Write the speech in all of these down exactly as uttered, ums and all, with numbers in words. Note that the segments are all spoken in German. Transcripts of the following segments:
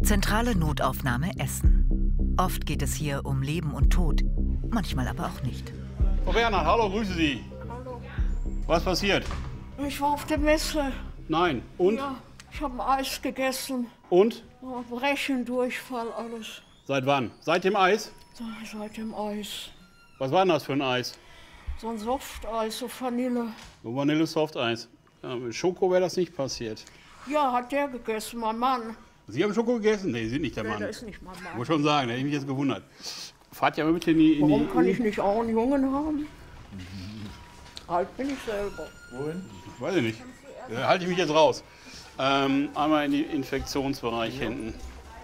Zentrale Notaufnahme Essen. Oft geht es hier um Leben und Tod, manchmal aber auch nicht. Frau Bernhard, hallo, grüße Sie. Hallo. Was passiert? Ich war auf der Messe. Nein. Und? Ja, ich habe ein Eis gegessen. Und? Oh, Brechen, Durchfall, alles. Seit wann? Seit dem Eis? Seit dem Eis. Was war denn das für ein Eis? So ein Softeis, so Vanille. So Vanille-Soft-Eis. Ja, mit Schoko wäre das nicht passiert. Ja, hat der gegessen, mein Mann. Sie haben Schoko gegessen? Nee, Sie sind nicht der Nee, Mann. der ist nicht mein Mann. Muss schon sagen, da hätte ich mich jetzt gewundert. Fahrt ja mal bitte in die... In Warum die, kann ich nicht auch einen Jungen haben? Alt bin ich selber. Wohin? Weiß ich nicht. Da halte ich mich jetzt raus. Ähm, einmal in den Infektionsbereich ja. hinten.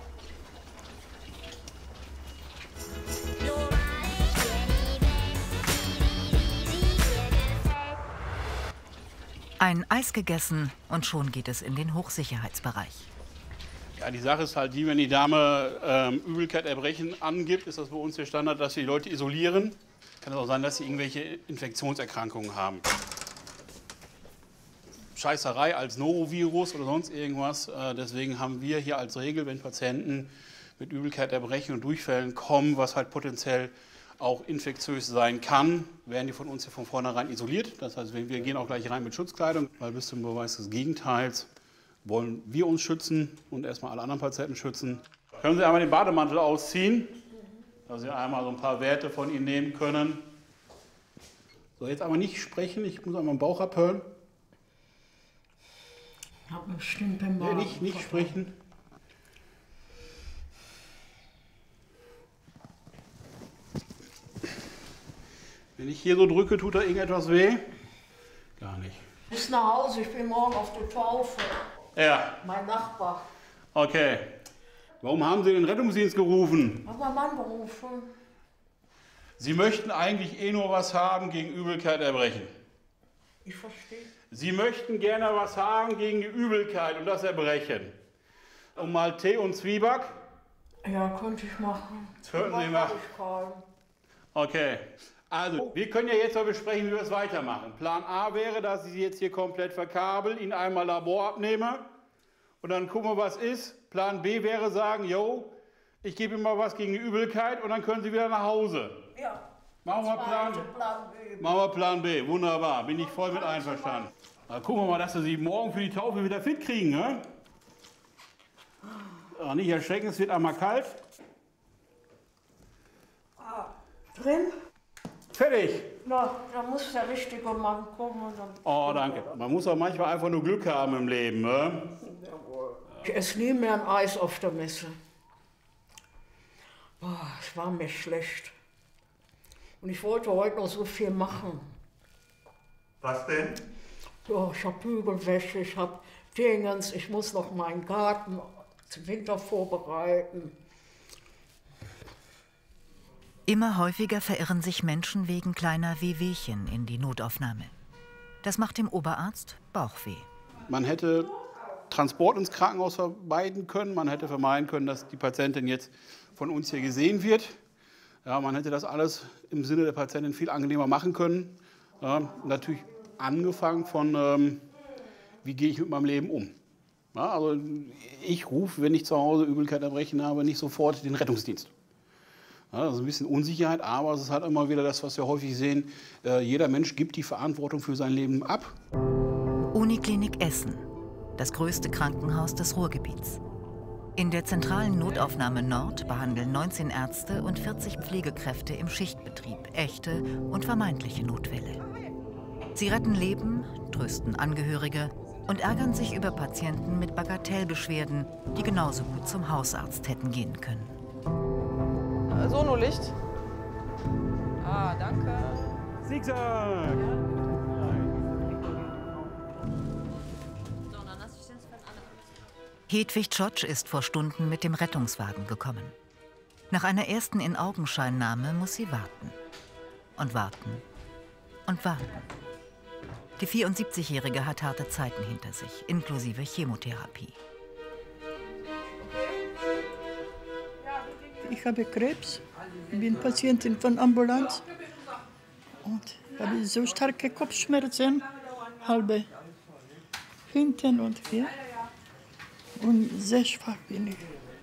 Ein Eis gegessen und schon geht es in den Hochsicherheitsbereich. Ja, die Sache ist halt die, wenn die Dame ähm, Übelkeit, Erbrechen angibt, ist das bei uns der Standard, dass wir die Leute isolieren. Kann es auch sein, dass sie irgendwelche Infektionserkrankungen haben. Scheißerei als Norovirus oder sonst irgendwas. Äh, deswegen haben wir hier als Regel, wenn Patienten mit Übelkeit, Erbrechen und Durchfällen kommen, was halt potenziell auch infektiös sein kann, werden die von uns hier von vornherein isoliert. Das heißt, wir gehen auch gleich rein mit Schutzkleidung, weil bis zum Beweis des Gegenteils wollen wir uns schützen und erstmal alle anderen Patienten schützen. Können Sie einmal den Bademantel ausziehen, dass Sie einmal so ein paar Werte von Ihnen nehmen können. So, jetzt aber nicht sprechen, ich muss einmal den Bauch abhören. Ich habe bestimmt im Nee, nicht, nicht sprechen. Wenn ich hier so drücke, tut da irgendetwas weh? Gar nicht. Bis nach Hause, ich bin morgen auf der Taufe. Ja. Mein Nachbar. Okay. Warum haben Sie den Rettungsdienst gerufen? Hat mein Mann gerufen. Sie möchten eigentlich eh nur was haben gegen Übelkeit, Erbrechen. Ich verstehe. Sie möchten gerne was haben gegen die Übelkeit und das Erbrechen. Und mal Tee und Zwieback? Ja, könnte ich machen. Das könnten Sie machen. Okay. Also, wir können ja jetzt mal besprechen, wie wir es weitermachen. Plan A wäre, dass ich Sie jetzt hier komplett verkabel, Ihnen einmal Labor abnehme und dann gucken wir, was ist. Plan B wäre sagen, yo, ich gebe Ihnen mal was gegen die Übelkeit und dann können Sie wieder nach Hause. Ja. Machen wir Plan, Plan B. machen wir Plan B, wunderbar, bin ich voll mit einverstanden. Dann gucken wir mal, dass wir Sie morgen für die Taufe wieder fit kriegen. Ne? Ja, nicht erschrecken, es wird einmal kalt. Ah, drin? Fertig. Na, da muss der richtige Mann kommen. Und dann Oh, danke. Man muss auch manchmal einfach nur Glück haben im Leben. Ne? Ich esse nie mehr ein Eis auf der Messe. Oh, es war mir schlecht. Und ich wollte heute noch so viel machen. Was denn? Ja, ich habe Bügelwäsche, ich habe Dingens, ich muss noch meinen Garten zum Winter vorbereiten. Immer häufiger verirren sich Menschen wegen kleiner Wehwehchen in die Notaufnahme. Das macht dem Oberarzt Bauchweh. Man hätte Transport ins Krankenhaus vermeiden können. Man hätte vermeiden können, dass die Patientin jetzt von uns hier gesehen wird. Ja, man hätte das alles im Sinne der Patientin viel angenehmer machen können. Ja, natürlich angefangen von, ähm, wie gehe ich mit meinem Leben um. Ja, also ich rufe, wenn ich zu Hause Übelkeit, Erbrechen habe, nicht sofort den Rettungsdienst. Ja, das ist ein bisschen Unsicherheit, aber es ist halt immer wieder das, was wir häufig sehen. Äh, jeder Mensch gibt die Verantwortung für sein Leben ab. Uniklinik Essen, das größte Krankenhaus des Ruhrgebiets. In der zentralen Notaufnahme Nord behandeln neunzehn Ärzte und vierzig Pflegekräfte im Schichtbetrieb echte und vermeintliche Notfälle. Sie retten Leben, trösten Angehörige und ärgern sich über Patienten mit Bagatellbeschwerden, die genauso gut zum Hausarzt hätten gehen können. Sonolicht. Ah, danke. Siegsack! Hedwig Tschotsch ist vor Stunden mit dem Rettungswagen gekommen. Nach einer ersten In-Augenscheinnahme muss sie warten. Und warten. Und warten. Die vierundsiebzigjährige hat harte Zeiten hinter sich, inklusive Chemotherapie. Ich habe Krebs, bin Patientin von Ambulanz und habe so starke Kopfschmerzen, halbe hinten und hier. Und sehr schwach bin ich.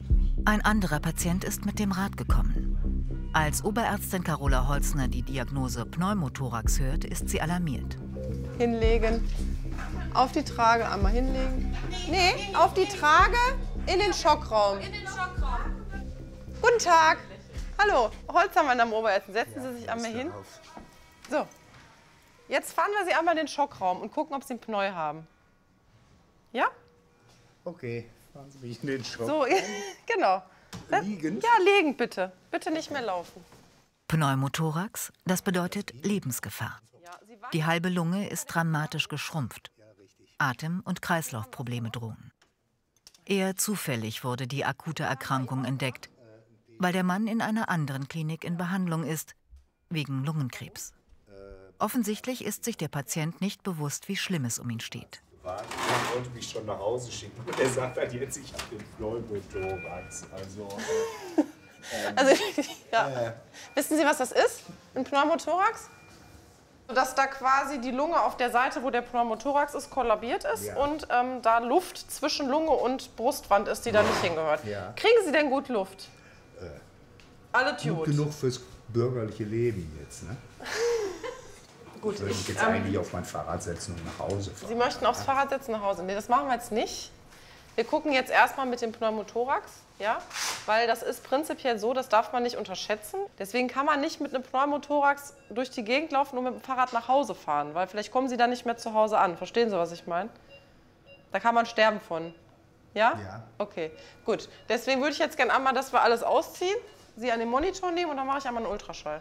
Ein anderer Patient ist mit dem Rad gekommen. Als Oberärztin Carola Holzner die Diagnose Pneumothorax hört, ist sie alarmiert. Hinlegen. Auf die Trage einmal hinlegen. Nee, auf die Trage in den Schockraum. In den Schockraum. Guten Tag. Hallo, Holzner, mein Name, Oberärztin. Setzen Sie sich einmal hin. So. Jetzt fahren wir Sie einmal in den Schockraum und gucken, ob Sie ein Pneu haben. Ja? Okay, fahren Sie mich in den Schock. So, genau. Liegend? Ja, liegend bitte. Bitte nicht mehr laufen. Pneumothorax, das bedeutet Lebensgefahr. Die halbe Lunge ist dramatisch geschrumpft. Atem- und Kreislaufprobleme drohen. Eher zufällig wurde die akute Erkrankung entdeckt, weil der Mann in einer anderen Klinik in Behandlung ist, wegen Lungenkrebs. Offensichtlich ist sich der Patient nicht bewusst, wie schlimm es um ihn steht. Er wollte mich schon nach Hause schicken. Und er sagt halt jetzt, ich habe den Pneumothorax. Also, äh, ähm, Also, ja. äh, Wissen Sie, was das ist? Ein Pneumothorax? Dass da quasi die Lunge auf der Seite, wo der Pneumothorax ist, kollabiert ist Ja. und ähm, da Luft zwischen Lunge und Brustwand ist, die da nicht hingehört. Ja. Kriegen Sie denn gut Luft? Äh, Alle gut gut. genug fürs bürgerliche Leben jetzt, ne? Gut, Ich würde mich ich, jetzt ähm, eigentlich auf mein Fahrrad setzen und nach Hause fahren. Sie möchten aufs Fahrrad setzen nach Hause. Nee, das machen wir jetzt nicht. Wir gucken jetzt erstmal mit dem Pneumothorax, ja? Weil das ist prinzipiell so, das darf man nicht unterschätzen. Deswegen kann man nicht mit einem Pneumothorax durch die Gegend laufen und mit dem Fahrrad nach Hause fahren, weil vielleicht kommen Sie dann nicht mehr zu Hause an. Verstehen Sie, was ich meine? Da kann man sterben von. Ja? Ja. Okay, gut. Deswegen würde ich jetzt gerne einmal, dass wir alles ausziehen, Sie an den Monitor nehmen und dann mache ich einmal einen Ultraschall.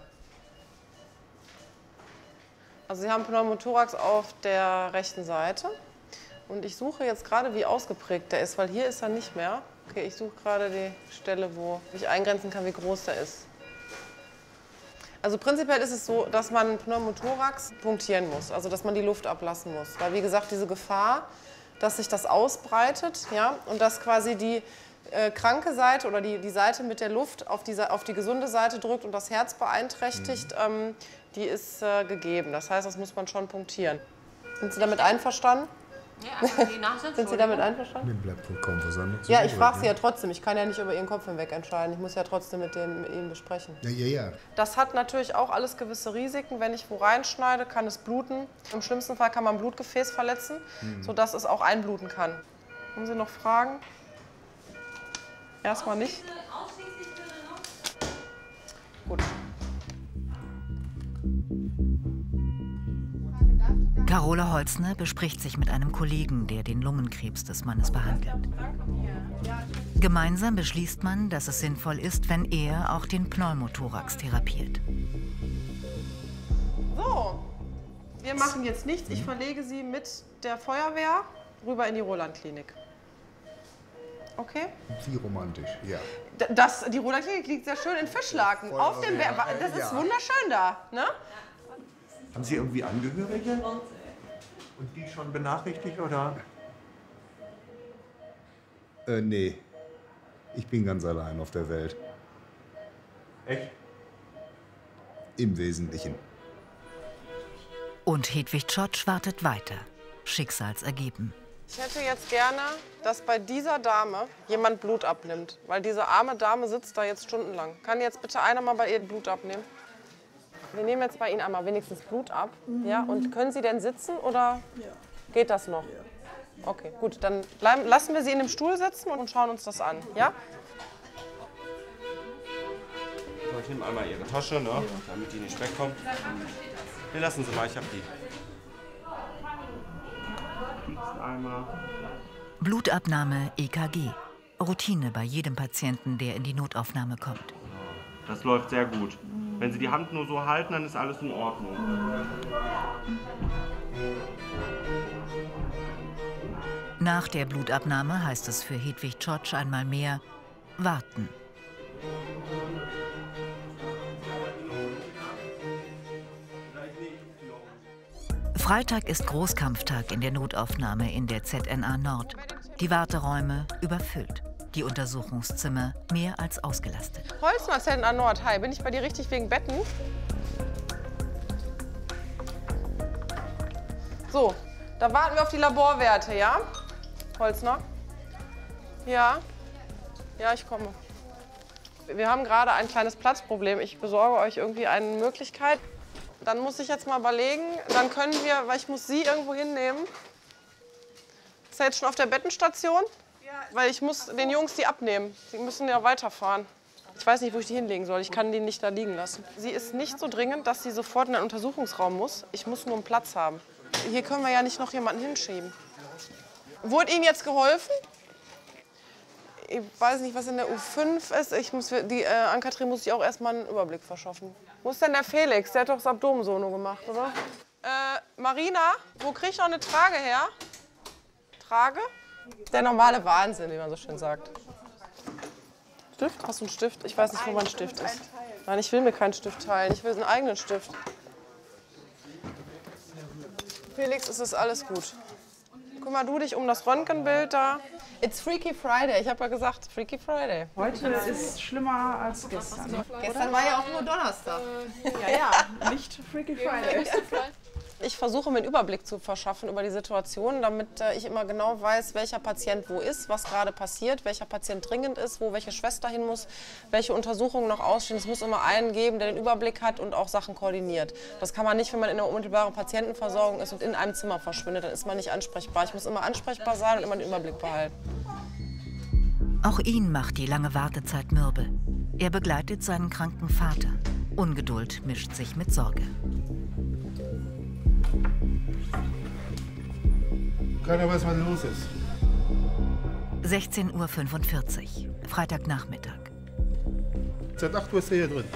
Also Sie haben Pneumothorax auf der rechten Seite. Und ich suche jetzt gerade, wie ausgeprägt der ist, weil hier ist er nicht mehr. Okay, ich suche gerade die Stelle, wo ich eingrenzen kann, wie groß der ist. Also prinzipiell ist es so, dass man Pneumothorax punktieren muss, also dass man die Luft ablassen muss. Weil wie gesagt, diese Gefahr, dass sich das ausbreitet, ja, und dass quasi die äh, kranke Seite oder die, die Seite mit der Luft auf die, auf die gesunde Seite drückt und das Herz beeinträchtigt, mhm. ähm, die ist äh, gegeben. Das heißt, das muss man schon punktieren. Sind Sie damit einverstanden? Ja, die Nase, Sind Sie damit einverstanden? Mir bleibt wohl kaum was anderes Ja, übrig, ich frage Sie ne? ja trotzdem. Ich kann ja nicht über Ihren Kopf hinweg entscheiden. Ich muss ja trotzdem mit, dem, mit Ihnen besprechen. Ja, ja, ja. Das hat natürlich auch alles gewisse Risiken. Wenn ich wo reinschneide, kann es bluten. Im schlimmsten Fall kann man Blutgefäß verletzen, mhm. sodass es auch einbluten kann. Haben Sie noch Fragen? Erstmal nicht. Gut. Carola Holzner bespricht sich mit einem Kollegen, der den Lungenkrebs des Mannes behandelt. Gemeinsam beschließt man, dass es sinnvoll ist, wenn er auch den Pneumothorax therapiert. So, wir machen jetzt nichts. Ich verlege Sie mit der Feuerwehr rüber in die Roland-Klinik. Okay? Wie romantisch, ja. Das, die Roland-Klinik liegt sehr schön in Fischlaken. Auf dem Berg. Das ist ja. wunderschön da. Ne? Haben Sie irgendwie Angehörige? Und die schon benachrichtigt, oder? Äh, nee. Ich bin ganz allein auf der Welt. Echt? Im Wesentlichen. Und Hedwig Tschotsch wartet weiter. Schicksalsergeben. Ich hätte jetzt gerne, dass bei dieser Dame jemand Blut abnimmt. Weil diese arme Dame sitzt da jetzt stundenlang. Kann jetzt bitte einer mal bei ihr Blut abnehmen? Wir nehmen jetzt bei Ihnen einmal wenigstens Blut ab. Mhm. Ja, und können Sie denn sitzen oder ja. geht das noch? Ja. Okay, gut. Dann bleiben, lassen wir Sie in dem Stuhl sitzen und schauen uns das an. Ja? So, ich nehme einmal Ihre Tasche, ne, ja. damit die nicht wegkommt. Nee, lassen Sie mal, ich habe die. Einmal. Blutabnahme E K G. Routine bei jedem Patienten, der in die Notaufnahme kommt. Das läuft sehr gut. Wenn Sie die Hand nur so halten, dann ist alles in Ordnung. Nach der Blutabnahme heißt es für Hedwig Tschotsch einmal mehr warten. Freitag ist Großkampftag in der Notaufnahme in der Z N A Nord. Die Warteräume überfüllt. Die Untersuchungszimmer mehr als ausgelastet. Holzner, Z N A Nord. Hi, bin ich bei dir richtig wegen Betten? So, da warten wir auf die Laborwerte, ja? Holzner? Ja? Ja, ich komme. Wir haben gerade ein kleines Platzproblem. Ich besorge euch irgendwie eine Möglichkeit. Dann muss ich jetzt mal überlegen, dann können wir, weil ich muss sie irgendwo hinnehmen. Ist er jetzt schon auf der Bettenstation? Ja. Weil ich muss den Jungs die abnehmen. Sie müssen ja weiterfahren. Ich weiß nicht, wo ich die hinlegen soll. Ich kann die nicht da liegen lassen. Sie ist nicht so dringend, dass sie sofort in den Untersuchungsraum muss. Ich muss nur einen Platz haben. Hier können wir ja nicht noch jemanden hinschieben. Wurde Ihnen jetzt geholfen? Ich weiß nicht, was in der U fünf ist. Ich muss, die äh, Ann-Kathrin muss sich auch erst mal einen Überblick verschaffen. Wo ist denn der Felix? Der hat doch das Abdomensono gemacht, oder? Äh, Marina, wo krieg ich noch eine Trage her? Trage? Der normale Wahnsinn, wie man so schön sagt. Stift? Hast du einen Stift? Ich weiß nicht, wo mein Stift ist. Nein, ich will mir keinen Stift teilen. Ich will einen eigenen Stift. Felix, es ist alles gut. Kümmer du dich um das Röntgenbild da. It's Freaky Friday. Ich habe ja gesagt, Freaky Friday. Heute ist schlimmer als gestern. Gestern war ja auch nur Donnerstag. Ja, ja, nicht Freaky Friday. Ich versuche mir einen Überblick zu verschaffen über die Situation, damit äh, ich immer genau weiß, welcher Patient wo ist, was gerade passiert, welcher Patient dringend ist, wo welche Schwester hin muss, welche Untersuchungen noch ausstehen. Es muss immer einen geben, der den Überblick hat und auch Sachen koordiniert. Das kann man nicht, wenn man in der unmittelbaren Patientenversorgung ist und in einem Zimmer verschwindet, dann ist man nicht ansprechbar. Ich muss immer ansprechbar sein und immer den Überblick behalten. Auch ihn macht die lange Wartezeit mürbe. Er begleitet seinen kranken Vater. Ungeduld mischt sich mit Sorge. Keiner weiß, was los ist. sechzehn Uhr fünfundvierzig, Freitagnachmittag. Seit acht Uhr ist er hier drin.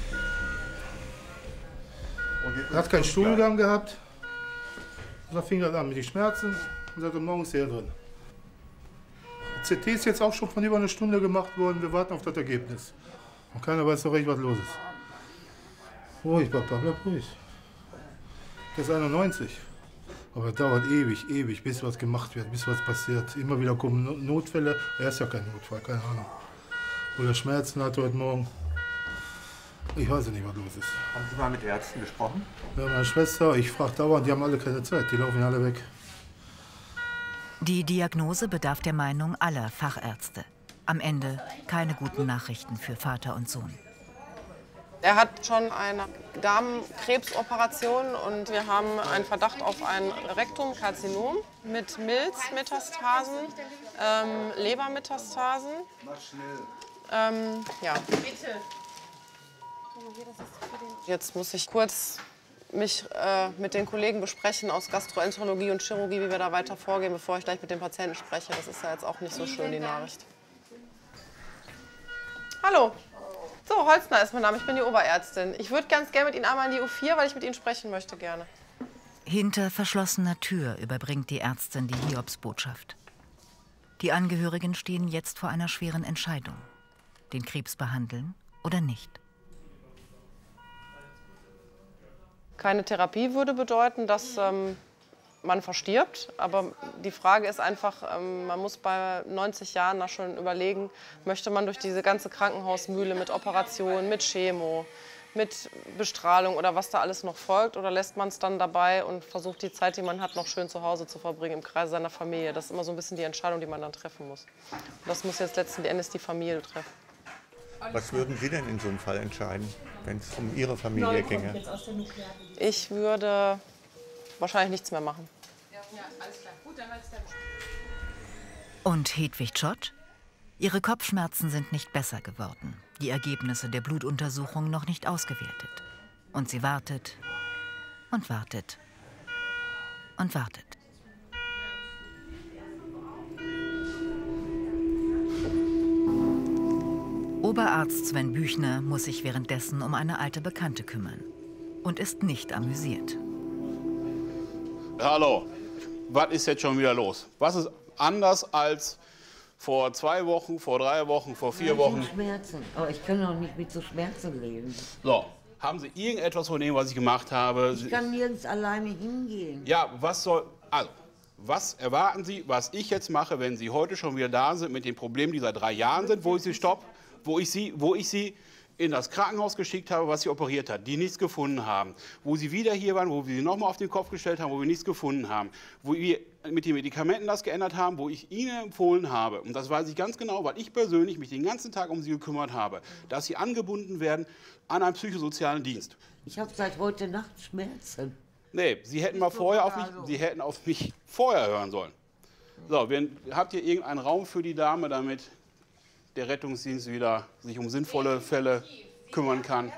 Er hat keinen Stuhlgang gehabt. Und dann fing er an mit den Schmerzen und seit morgen ist er hier drin. Die C T ist jetzt auch schon von über einer Stunde gemacht worden. Wir warten auf das Ergebnis. Und keiner weiß so recht, was los ist. Ruhig, Papa, bleib ruhig. Der ist einundneunzig. Aber es dauert ewig, ewig, bis was gemacht wird, bis was passiert. Immer wieder kommen Notfälle. Er ist ja kein Notfall, keine Ahnung. Oder Schmerzen hat heute Morgen. Ich weiß nicht, was los ist. Haben Sie mal mit Ärzten gesprochen? Ja, meine Schwester, ich frage dauernd, die haben alle keine Zeit, die laufen alle weg. Die Diagnose bedarf der Meinung aller Fachärzte. Am Ende keine guten Nachrichten für Vater und Sohn. Er hat schon eine Darmkrebsoperation und wir haben einen Verdacht auf ein Rektumkarzinom mit Milzmetastasen, ähm, Lebermetastasen. Ähm, ja. Jetzt muss ich kurz mich äh, mit den Kollegen besprechen aus Gastroenterologie und Chirurgie, wie wir da weiter vorgehen, bevor ich gleich mit dem Patienten spreche. Das ist ja jetzt auch nicht so schön, die Nachricht. Hallo. So, Holzner ist mein Name, ich bin die Oberärztin. Ich würde ganz gerne mit Ihnen einmal in die U vier, weil ich mit Ihnen sprechen möchte gerne. Hinter verschlossener Tür überbringt die Ärztin die Hiobsbotschaft. Die Angehörigen stehen jetzt vor einer schweren Entscheidung. Den Krebs behandeln oder nicht? Keine Therapie würde bedeuten, dass ähm, man verstirbt. Aber die Frage ist einfach, ähm, man muss bei neunzig Jahren da schon überlegen, möchte man durch diese ganze Krankenhausmühle mit Operationen, mit Chemo, mit Bestrahlung oder was da alles noch folgt, oder lässt man es dann dabei und versucht die Zeit, die man hat, noch schön zu Hause zu verbringen, im Kreise seiner Familie. Das ist immer so ein bisschen die Entscheidung, die man dann treffen muss. Und das muss jetzt letzten Endes die Familie treffen. Was würden Sie denn in so einem Fall entscheiden, wenn es um Ihre Familie ginge? Ich würde wahrscheinlich nichts mehr machen. Und Hedwig Schott? Ihre Kopfschmerzen sind nicht besser geworden. Die Ergebnisse der Blutuntersuchung noch nicht ausgewertet. Und sie wartet und wartet und wartet. Oberarzt Sven Büchner muss sich währenddessen um eine alte Bekannte kümmern und ist nicht amüsiert. Hallo, was ist jetzt schon wieder los? Was ist anders als vor zwei Wochen, vor drei Wochen, vor vier Wochen? Ich habe Schmerzen, aber ich kann auch nicht mit so Schmerzen leben. So, haben Sie irgendetwas von dem, was ich gemacht habe? Ich kann nirgends alleine hingehen. Ja, was soll... Also, was erwarten Sie, was ich jetzt mache, wenn Sie heute schon wieder da sind mit den Problemen, die seit drei Jahren sind, wo ich Sie stopp, wo ich Sie, wo ich Sie in das Krankenhaus geschickt habe, was Sie operiert hat, die nichts gefunden haben, wo Sie wieder hier waren, wo wir Sie nochmal auf den Kopf gestellt haben, wo wir nichts gefunden haben, wo wir mit den Medikamenten das geändert haben, wo ich Ihnen empfohlen habe, und das weiß ich ganz genau, weil ich persönlich mich den ganzen Tag um Sie gekümmert habe, dass Sie angebunden werden an einen psychosozialen Dienst. Ich habe seit heute Nacht Schmerzen. Nee, Sie hätten mal vorher auf mich, Sie hätten auf mich vorher hören sollen. So, wenn, habt ihr irgendeinen Raum für die Dame, damit der Rettungsdienst wieder sich um sinnvolle Fälle kümmern kann?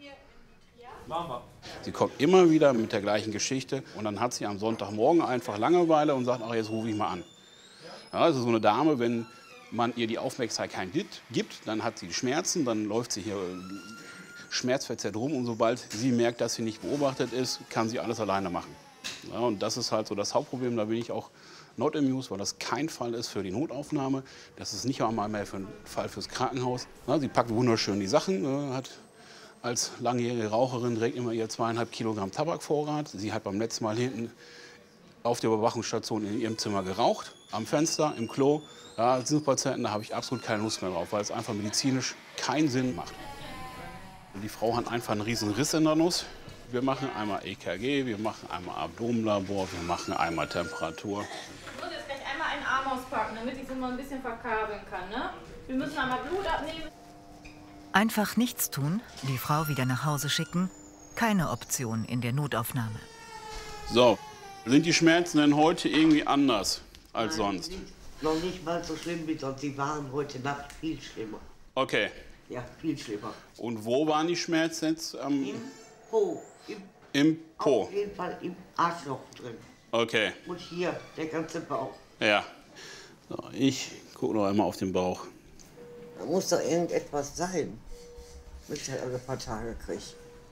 Sie kommt immer wieder mit der gleichen Geschichte und dann hat sie am Sonntagmorgen einfach Langeweile und sagt, ach, jetzt rufe ich mal an. Ja, also so eine Dame, wenn man ihr die Aufmerksamkeit gibt, dann hat sie Schmerzen, dann läuft sie hier schmerzverzerrt rum und sobald sie merkt, dass sie nicht beobachtet ist, kann sie alles alleine machen. Ja, und das ist halt so das Hauptproblem, da bin ich auch not amused, weil das kein Fall ist für die Notaufnahme, das ist nicht einmal mehr für einen Fall fürs Krankenhaus. Ja, sie packt wunderschön die Sachen, äh, hat als langjährige Raucherin direkt immer ihr zweieinhalb Kilogramm Tabakvorrat. Sie hat beim letzten Mal hinten auf der Überwachungsstation in ihrem Zimmer geraucht, am Fenster, im Klo. Ja, als Patienten, da habe ich absolut keine Lust mehr drauf, weil es einfach medizinisch keinen Sinn macht. Und die Frau hat einfach einen riesen Riss in der Nuss. Wir machen einmal E K G, wir machen einmal Abdomenlabor, wir machen einmal Temperatur. Ich muss jetzt gleich einmal einen Arm auspacken, damit ich es mal ein bisschen verkabeln kann. Ne? Wir müssen einmal Blut abnehmen. Einfach nichts tun, die Frau wieder nach Hause schicken, keine Option in der Notaufnahme. So, sind die Schmerzen denn heute irgendwie anders als Nein, sonst? Nicht, noch nicht mal so schlimm wie sonst. Sie waren heute Nacht viel schlimmer. Okay. Ja, viel schlimmer. Und wo waren die Schmerzen jetzt? Ähm, Im Po. Im, Im Po? Auf jeden Fall im Arschloch drin. Okay. Und hier, der ganze Bauch. Ja. So, ich gucke noch einmal auf den Bauch. Da muss doch irgendetwas sein, wenn ich das alle paar Tage kriege.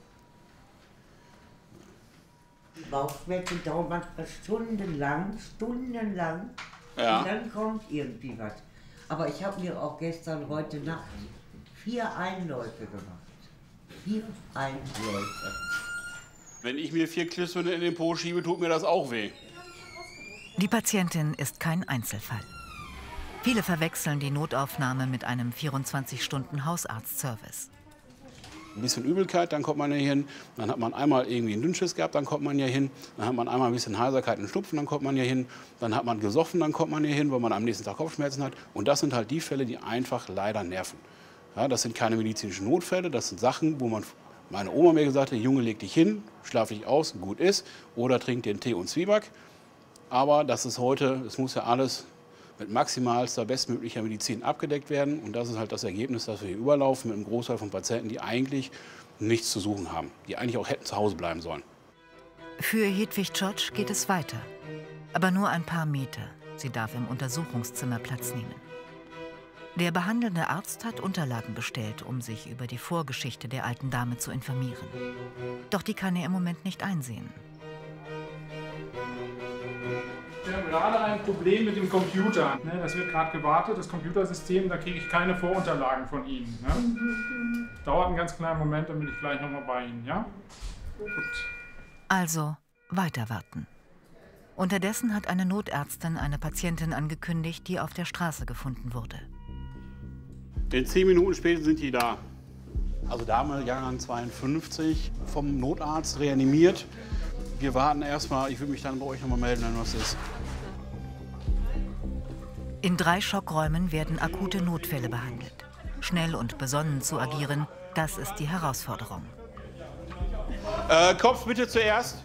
Die Bauchschmerzen dauern manchmal stundenlang, stundenlang. Ja. Und dann kommt irgendwie was. Aber ich habe mir auch gestern, heute Nacht vier Einläufe gemacht. Vier Einläufe. Wenn ich mir vier Klößchen in den Po schiebe, tut mir das auch weh. Die Patientin ist kein Einzelfall. Viele verwechseln die Notaufnahme mit einem vierundzwanzig Stunden Hausarztservice. Ein bisschen Übelkeit, dann kommt man hier hin. Dann hat man einmal irgendwie einen Dünnschiss gehabt, dann kommt man hier hin. Dann hat man einmal ein bisschen Heiserkeit und Schnupfen, dann kommt man hier hin. Dann hat man gesoffen, dann kommt man hier hin, weil man am nächsten Tag Kopfschmerzen hat. Und das sind halt die Fälle, die einfach leider nerven. Ja, das sind keine medizinischen Notfälle, das sind Sachen, wo man, meine Oma mir gesagt hat, Junge, leg dich hin, schlaf dich aus, gut ist. Oder trink den Tee und Zwieback. Aber das ist heute, es muss ja alles mit maximalster, bestmöglicher Medizin abgedeckt werden. Und das ist halt das Ergebnis, dass wir hier überlaufen mit einem Großteil von Patienten, die eigentlich nichts zu suchen haben, die eigentlich auch hätten zu Hause bleiben sollen. Für Hedwig Tschotsch geht es weiter. Aber nur ein paar Meter. Sie darf im Untersuchungszimmer Platz nehmen. Der behandelnde Arzt hat Unterlagen bestellt, um sich über die Vorgeschichte der alten Dame zu informieren. Doch die kann er im Moment nicht einsehen. Wir haben gerade ein Problem mit dem Computer. Das wird gerade gewartet, das Computersystem, da kriege ich keine Vorunterlagen von Ihnen. Ne? Dauert einen ganz kleinen Moment, dann bin ich gleich nochmal bei Ihnen. Ja? Gut. Also weiter warten. Unterdessen hat eine Notärztin eine Patientin angekündigt, die auf der Straße gefunden wurde. In zehn Minuten später sind die da. Also Dame, Jahrgang zweiundfünfzig, vom Notarzt reanimiert. Wir warten erstmal, ich würde mich dann bei euch nochmal melden, wenn was ist. In drei Schockräumen werden akute Notfälle behandelt. Schnell und besonnen zu agieren, das ist die Herausforderung. Äh, Kopf bitte zuerst.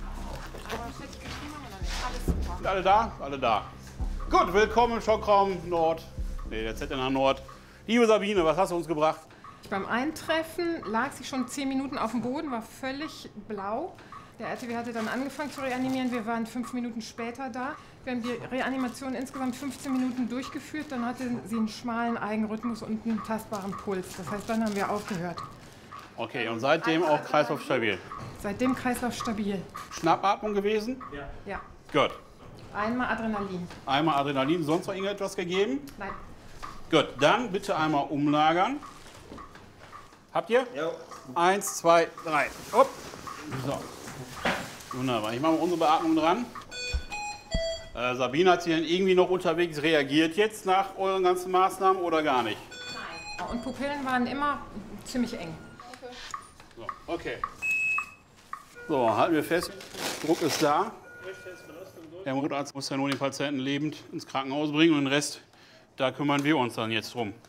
Sind alle da? Alle da. Gut, willkommen im Schockraum Nord. Nee, der Z N H Nord. Liebe Sabine, was hast du uns gebracht? Beim Eintreffen lag sie schon zehn Minuten auf dem Boden, war völlig blau. Der R T W hatte dann angefangen zu reanimieren. Wir waren fünf Minuten später da. Wir haben die Reanimation insgesamt fünfzehn Minuten durchgeführt. Dann hatte sie einen schmalen Eigenrhythmus und einen tastbaren Puls. Das heißt, dann haben wir aufgehört. Okay, und seitdem auch Kreislauf stabil? Seitdem Kreislauf stabil. Schnappatmung gewesen? Ja. Ja. Gut. Einmal Adrenalin. Einmal Adrenalin, sonst noch irgendetwas gegeben? Nein. Gut, dann bitte einmal umlagern. Habt ihr? Ja. Eins, zwei, drei. Hopp. So. Wunderbar. Ich mache mal unsere Beatmung dran. Äh, Sabine, hat sie denn irgendwie noch unterwegs reagiert jetzt nach euren ganzen Maßnahmen oder gar nicht? Nein. Und Pupillen waren immer ziemlich eng. So, okay. So, halten wir fest. Druck ist da. Der Notarzt muss ja nur den Patienten lebend ins Krankenhaus bringen und den Rest, da kümmern wir uns dann jetzt drum.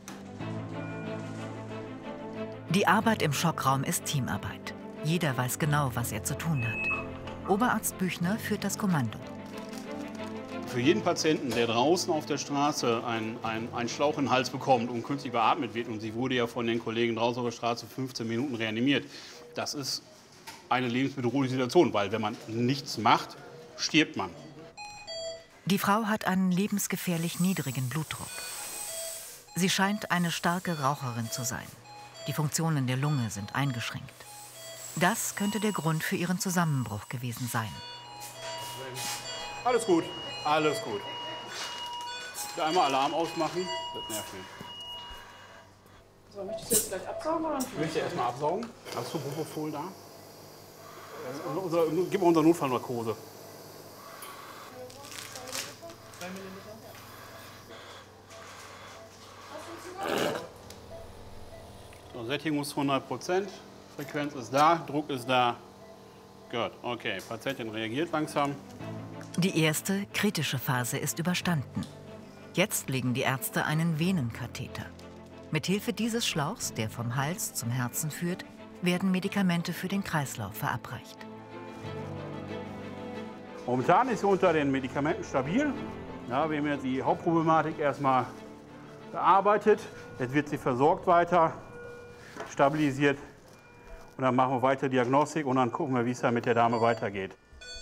Die Arbeit im Schockraum ist Teamarbeit. Jeder weiß genau, was er zu tun hat. Oberarzt Büchner führt das Kommando. Für jeden Patienten, der draußen auf der Straße einen, einen, einen Schlauch in den Hals bekommt und künstlich beatmet wird, und sie wurde ja von den Kollegen draußen auf der Straße fünfzehn Minuten reanimiert, das ist eine lebensbedrohliche Situation, weil wenn man nichts macht, stirbt man. Die Frau hat einen lebensgefährlich niedrigen Blutdruck. Sie scheint eine starke Raucherin zu sein. Die Funktionen der Lunge sind eingeschränkt. Das könnte der Grund für ihren Zusammenbruch gewesen sein. Alles gut, alles gut. Einmal Alarm ausmachen, das nervt nicht. So, möchtest du jetzt gleich absaugen? Oder? Ich möchte erst mal absaugen. Hast du Propofol da? Unser, gib mal unsere Notfallnarkose. So, Sättigung ist hundert Prozent, Frequenz ist da, Druck ist da. Gut, okay, Patientin reagiert langsam. Die erste, kritische Phase ist überstanden. Jetzt legen die Ärzte einen Venenkatheter. Mithilfe dieses Schlauchs, der vom Hals zum Herzen führt, werden Medikamente für den Kreislauf verabreicht. Momentan ist sie unter den Medikamenten stabil. Ja, wir haben jetzt die Hauptproblematik erstmal bearbeitet. Jetzt wird sie versorgt weiter, stabilisiert. Und dann machen wir weiter Diagnostik und dann gucken wir, wie es dann mit der Dame weitergeht.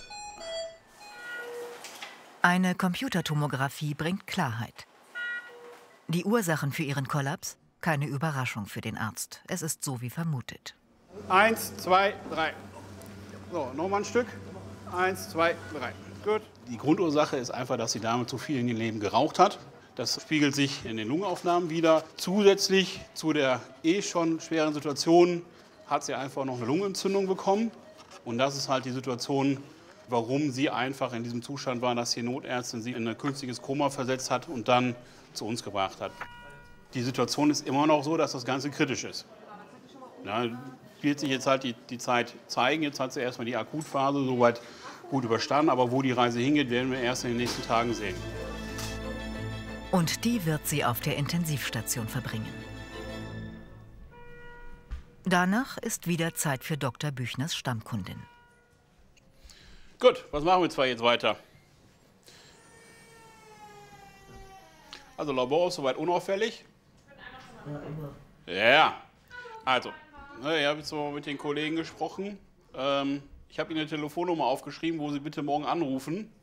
Eine Computertomographie bringt Klarheit. Die Ursachen für ihren Kollaps? Keine Überraschung für den Arzt. Es ist so wie vermutet. Eins, zwei, drei. So, nochmal ein Stück. Eins, zwei, drei. Gut. Die Grundursache ist einfach, dass die Dame zu viel in ihrem Leben geraucht hat. Das spiegelt sich in den Lungenaufnahmen wieder. Zusätzlich zu der eh schon schweren Situation hat sie einfach noch eine Lungenentzündung bekommen. Und das ist halt die Situation, warum sie einfach in diesem Zustand war, dass die Notärztin sie in ein künstliches Koma versetzt hat und dann zu uns gebracht hat. Die Situation ist immer noch so, dass das Ganze kritisch ist. Ja, wird sich jetzt halt die, die Zeit zeigen. Jetzt hat sie erstmal die Akutphase soweit gut überstanden. Aber wo die Reise hingeht, werden wir erst in den nächsten Tagen sehen. Und die wird sie auf der Intensivstation verbringen. Danach ist wieder Zeit für Doktor Büchners Stammkundin. Gut, was machen wir zwar jetzt weiter? Also Labor ist soweit unauffällig. Ja, also, ich habe jetzt so mit den Kollegen gesprochen. Ähm, ich habe Ihnen eine Telefonnummer aufgeschrieben, wo Sie bitte morgen anrufen.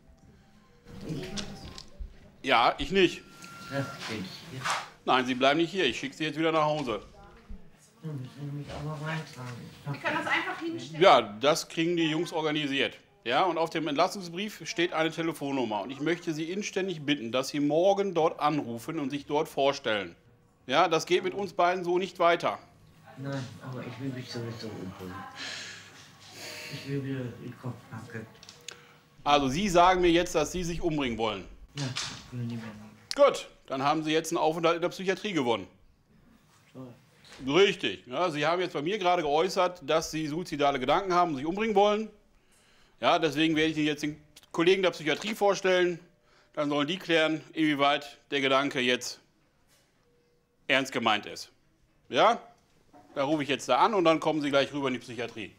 Ja, ich nicht. Nein, Sie bleiben nicht hier. Ich schicke Sie jetzt wieder nach Hause. Wir können das einfach hinstellen. Ja, das kriegen die Jungs organisiert. Ja, und auf dem Entlassungsbrief steht eine Telefonnummer. Und ich möchte Sie inständig bitten, dass Sie morgen dort anrufen und sich dort vorstellen. Ja, das geht mit uns beiden so nicht weiter. Nein, aber ich will mich sowieso umbringen. Ich will wieder den Kopf packen. Also Sie sagen mir jetzt, dass Sie sich umbringen wollen. Ja, ich will nicht mehr. Gut, dann haben Sie jetzt einen Aufenthalt in der Psychiatrie gewonnen. Toll. Richtig. Ja, Sie haben jetzt bei mir gerade geäußert, dass Sie suizidale Gedanken haben und sich umbringen wollen. Ja, deswegen werde ich Ihnen jetzt den Kollegen der Psychiatrie vorstellen. Dann sollen die klären, inwieweit der Gedanke jetzt ernst gemeint ist. Ja? Da rufe ich jetzt da an und dann kommen Sie gleich rüber in die Psychiatrie.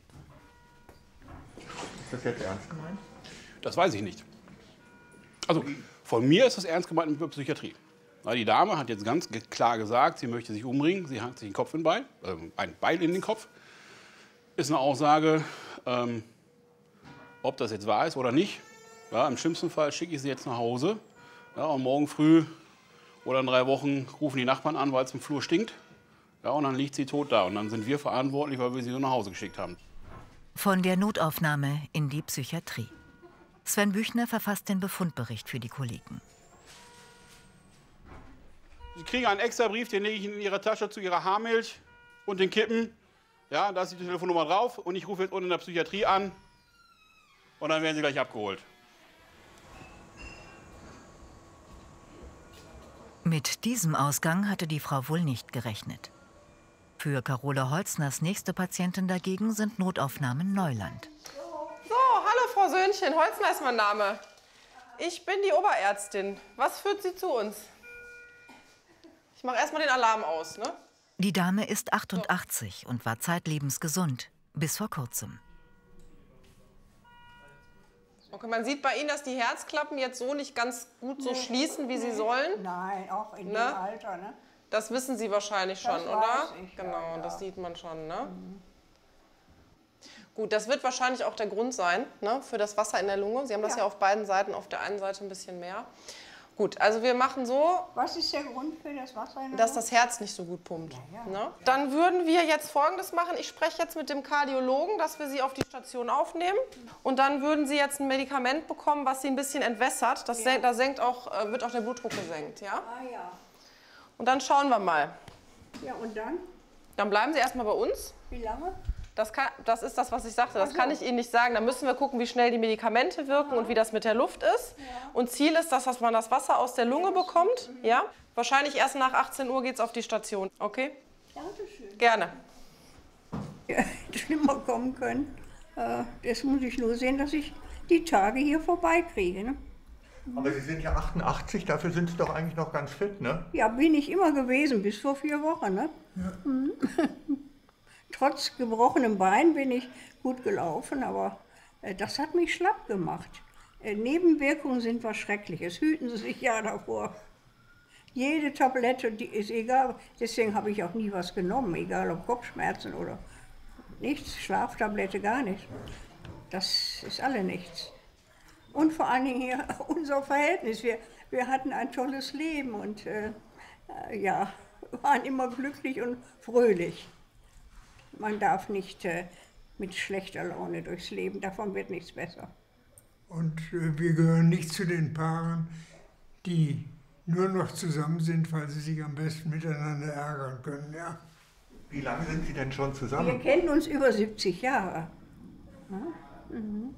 Ist das jetzt ernst gemeint? Das weiß ich nicht. Also, von mir ist das ernst gemeint mit der Psychiatrie. Weil die Dame hat jetzt ganz klar gesagt, sie möchte sich umbringen. Sie hat sich den Kopf in den Bein, äh, ein Beil in den Kopf. Ist eine Aussage, ähm, ob das jetzt wahr ist oder nicht. Ja, im schlimmsten Fall schicke ich sie jetzt nach Hause. Ja, und morgen früh oder in drei Wochen rufen die Nachbarn an, weil es im Flur stinkt. Ja, und dann liegt sie tot da. Und dann sind wir verantwortlich, weil wir sie so nach Hause geschickt haben. Von der Notaufnahme in die Psychiatrie. Sven Büchner verfasst den Befundbericht für die Kollegen. Sie kriegen einen extra Brief, den lege ich in Ihre Tasche zu Ihrer Haarmilch und den Kippen. Ja, da ist die Telefonnummer drauf und ich rufe jetzt unten in der Psychiatrie an und dann werden Sie gleich abgeholt. Mit diesem Ausgang hatte die Frau wohl nicht gerechnet. Für Carola Holzners nächste Patientin dagegen sind Notaufnahmen Neuland. So, hallo Frau Söhnchen, Holzner ist mein Name. ich bin die Oberärztin. Was führt Sie zu uns? Ich mache erstmal den Alarm aus, ne? Die Dame ist achtundachtzig und war zeitlebens gesund, bis vor kurzem. Okay, man sieht bei Ihnen, dass die Herzklappen jetzt so nicht ganz gut so schließen, wie sie sollen. Nein, auch in Ne? dem Alter, ne? Das wissen Sie wahrscheinlich schon, Das oder? weiß ich, ja, Genau, ja. das sieht man schon, ne? Mhm. Gut, das wird wahrscheinlich auch der Grund sein, ne, für das Wasser in der Lunge. Sie haben das ja. Ja. auf beiden Seiten, auf der einen Seite ein bisschen mehr. Gut, also wir machen so. Was ist der Grund für das Wasser in der Dass Lunge? das Herz nicht so gut pumpt. Ja, ja. Ne? Dann würden wir jetzt Folgendes machen. Ich spreche jetzt mit dem Kardiologen, dass wir Sie auf die Station aufnehmen. Und dann würden Sie jetzt ein Medikament bekommen, was Sie ein bisschen entwässert. Das Ja. senkt, da senkt auch, äh, wird auch der Blutdruck gesenkt. Ja? Ah ja. Und dann schauen wir mal. Ja, und dann? Dann bleiben Sie erstmal bei uns. Wie lange? Das, kann, das ist das, was ich sagte. Das Ach so. kann ich Ihnen nicht sagen. Da müssen wir gucken, wie schnell die Medikamente wirken und wie das mit der Luft ist. Ja. Und Ziel ist, dass man das Wasser aus der Lunge bekommt. Ja? Wahrscheinlich erst nach achtzehn Uhr geht es auf die Station. Okay? Dankeschön. Gerne. Ja, schlimmer kommen können. Äh, Das muss ich nur sehen, dass ich die Tage hier vorbeikriege. Ne? Aber Sie sind ja achtundachtzig, dafür sind Sie doch eigentlich noch ganz fit, ne? Ja, bin ich immer gewesen, bis vor vier Wochen. Ne? Ja. Mhm. Trotz gebrochenem Bein bin ich gut gelaufen, aber äh, das hat mich schlapp gemacht. Äh, Nebenwirkungen sind was Schreckliches, hüten Sie sich ja davor. Jede Tablette, die ist egal, deswegen habe ich auch nie was genommen, egal ob Kopfschmerzen oder nichts, Schlaftablette gar nicht. Das ist alle nichts. Und vor allen Dingen hier unser Verhältnis. Wir, wir hatten ein tolles Leben und äh, äh, ja, waren immer glücklich und fröhlich. Man darf nicht äh, mit schlechter Laune durchs Leben, davon wird nichts besser. Und äh, wir gehören nicht zu den Paaren, die nur noch zusammen sind, weil sie sich am besten miteinander ärgern können. Ja. Wie lange sind Sie denn schon zusammen? Wir kennen uns über siebzig Jahre. Ja, mhm.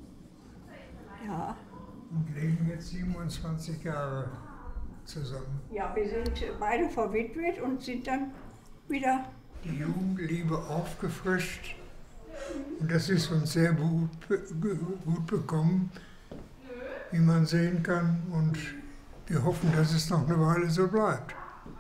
Ja. Und leben jetzt siebenundzwanzig Jahre zusammen. Ja, wir sind beide verwitwet und sind dann wieder... Die Jugendliebe aufgefrischt und das ist uns sehr gut, gut bekommen, wie man sehen kann, und wir hoffen, dass es noch eine Weile so bleibt.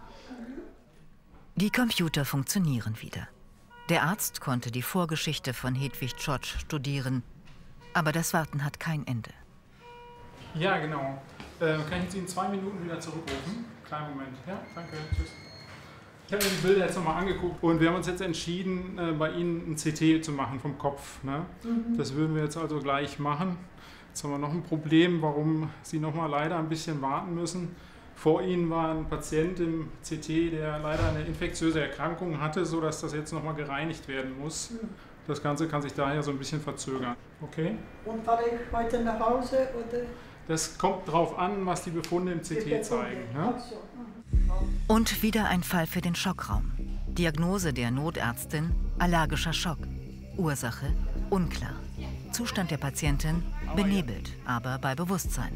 Die Computer funktionieren wieder. Der Arzt konnte die Vorgeschichte von Hedwig Tschotsch studieren, aber das Warten hat kein Ende. Ja, genau. Äh, kann ich Sie in zwei Minuten wieder zurückrufen? Kleinen Moment. Ja, danke. Tschüss. Ich habe mir die Bilder jetzt nochmal angeguckt und wir haben uns jetzt entschieden, äh, bei Ihnen ein C T zu machen vom Kopf. Ne? Mhm. Das würden wir jetzt also gleich machen. Jetzt haben wir noch ein Problem, warum Sie nochmal leider ein bisschen warten müssen. Vor Ihnen war ein Patient im C T, der leider eine infektiöse Erkrankung hatte, sodass das jetzt nochmal gereinigt werden muss. Mhm. Das Ganze kann sich daher so ein bisschen verzögern. Okay? Und fahre ich heute nach Hause oder? Das kommt darauf an, was die Befunde im C T zeigen. Ne? Und wieder ein Fall für den Schockraum. Diagnose der Notärztin: allergischer Schock. Ursache: unklar. Zustand der Patientin: benebelt, aber bei Bewusstsein.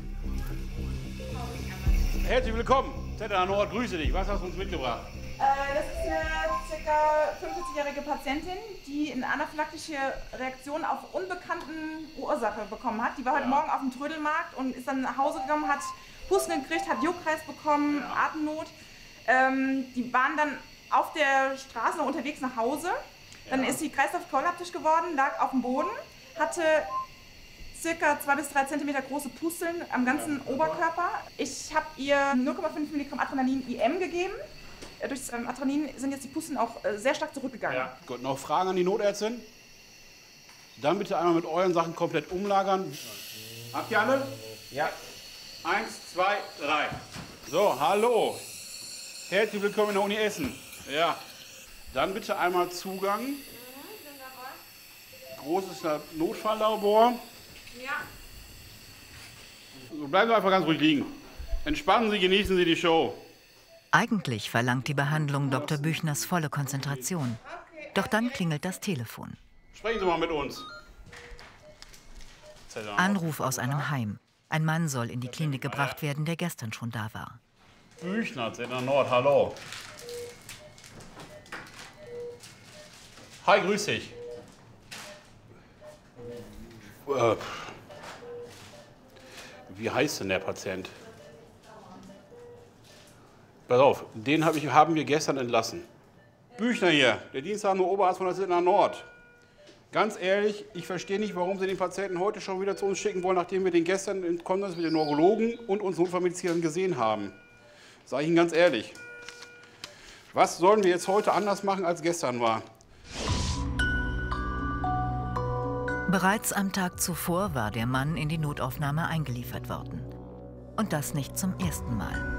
Herzlich willkommen, Z R Nord, grüße dich. Was hast du uns mitgebracht? Äh, das ist eine ca. fünfundvierzigjährige Patientin, die eine anaphylaktische Reaktion auf unbekannten Ursache bekommen hat. Die war heute ja. Morgen auf dem Trödelmarkt und ist dann nach Hause gekommen, hat Husten gekriegt, hat Juckreiz bekommen, ja. Atemnot. Ähm, die waren dann auf der Straße noch unterwegs nach Hause. Dann ja. ist sie kreislaufkollaptisch geworden, lag auf dem Boden, hatte circa zwei bis drei Zentimeter große Pusteln am ganzen ja. Oberkörper. Ich habe ihr null Komma fünf Milligramm Adrenalin I M gegeben. Durch das ähm, Adrenalin sind jetzt die Pusteln auch äh, sehr stark zurückgegangen. Ja. Gut, noch Fragen an die Notärztin? Dann bitte einmal mit euren Sachen komplett umlagern. Habt ihr alle? Ja. Eins, zwei, drei. So, hallo. Herzlich willkommen in der Uni Essen. Ja. Dann bitte einmal Zugang. Mhm, sind dabei. Großes Notfalllabor. Ja. So, bleiben Sie einfach ganz ruhig liegen. Entspannen Sie, genießen Sie die Show. Eigentlich verlangt die Behandlung Doktor Büchners volle Konzentration. Doch dann klingelt das Telefon. Sprechen Sie mal mit uns. Anruf aus einem Heim. Ein Mann soll in die Klinik gebracht werden, der gestern schon da war. Büchner, Z R Nord, hallo. Hi, grüß dich. Äh, Wie heißt denn der Patient? Pass auf, den hab ich, haben wir gestern entlassen. Büchner hier, der diensthabende Oberarzt von der Zentner Nord. Ganz ehrlich, ich verstehe nicht, warum Sie den Patienten heute schon wieder zu uns schicken wollen, nachdem wir den gestern in Konsens mit den Neurologen und uns Notfallmedizinern gesehen haben. Sage ich Ihnen ganz ehrlich. Was sollen wir jetzt heute anders machen, als gestern war? Bereits am Tag zuvor war der Mann in die Notaufnahme eingeliefert worden. Und das nicht zum ersten Mal.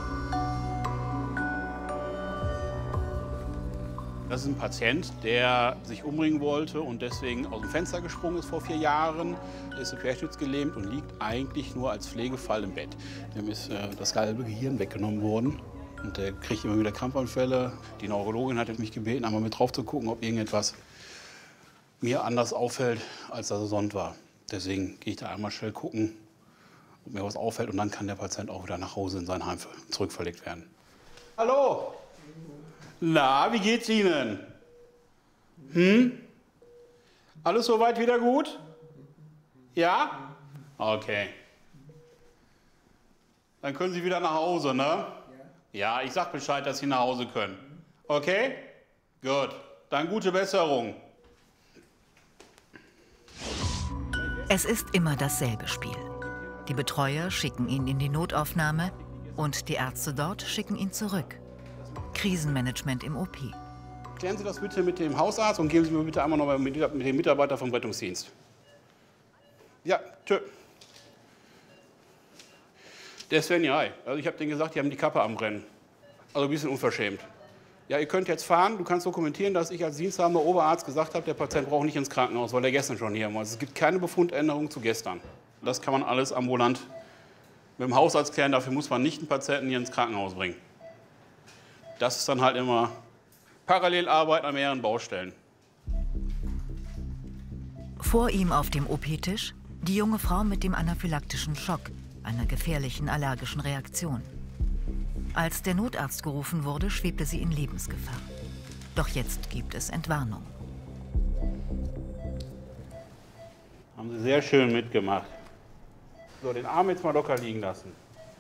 Das ist ein Patient, der sich umbringen wollte und deswegen aus dem Fenster gesprungen ist vor vier Jahren, ist querschnittsgelähmt und liegt eigentlich nur als Pflegefall im Bett. Dem ist äh, das halbe Gehirn weggenommen worden und der kriegt immer wieder Krampfanfälle. Die Neurologin hat mich gebeten, einmal mit drauf zu gucken, ob irgendetwas mir anders auffällt, als dass es sonst war. Deswegen gehe ich da einmal schnell gucken, ob mir was auffällt und dann kann der Patient auch wieder nach Hause in sein Heim zurückverlegt werden. Hallo! Na, wie geht's Ihnen? Hm? Alles soweit wieder gut? Ja? Okay. Dann können Sie wieder nach Hause, ne? Ja, ich sag Bescheid, dass Sie nach Hause können. Okay? Gut. Dann gute Besserung. Es ist immer dasselbe Spiel. Die Betreuer schicken ihn in die Notaufnahme und die Ärzte dort schicken ihn zurück. Krisenmanagement im O P. Klären Sie das bitte mit dem Hausarzt und geben Sie mir bitte einmal noch mal mit dem Mitarbeiter vom Rettungsdienst. Ja, tschö. Der Sven, ja, also ich habe denen gesagt, die haben die Kappe am Brennen. Also ein bisschen unverschämt. Ja, ihr könnt jetzt fahren, du kannst dokumentieren, dass ich als diensthabender Oberarzt gesagt habe, der Patient braucht nicht ins Krankenhaus, weil er gestern schon hier war. Also es gibt keine Befundänderung zu gestern. Das kann man alles ambulant mit dem Hausarzt klären, dafür muss man nicht einen Patienten hier ins Krankenhaus bringen. Das ist dann halt immer Parallelarbeit an mehreren Baustellen. Vor ihm auf dem O P-Tisch die junge Frau mit dem anaphylaktischen Schock, einer gefährlichen allergischen Reaktion. Als der Notarzt gerufen wurde, schwebte sie in Lebensgefahr. Doch jetzt gibt es Entwarnung. Haben Sie sehr schön mitgemacht. So, den Arm jetzt mal locker liegen lassen.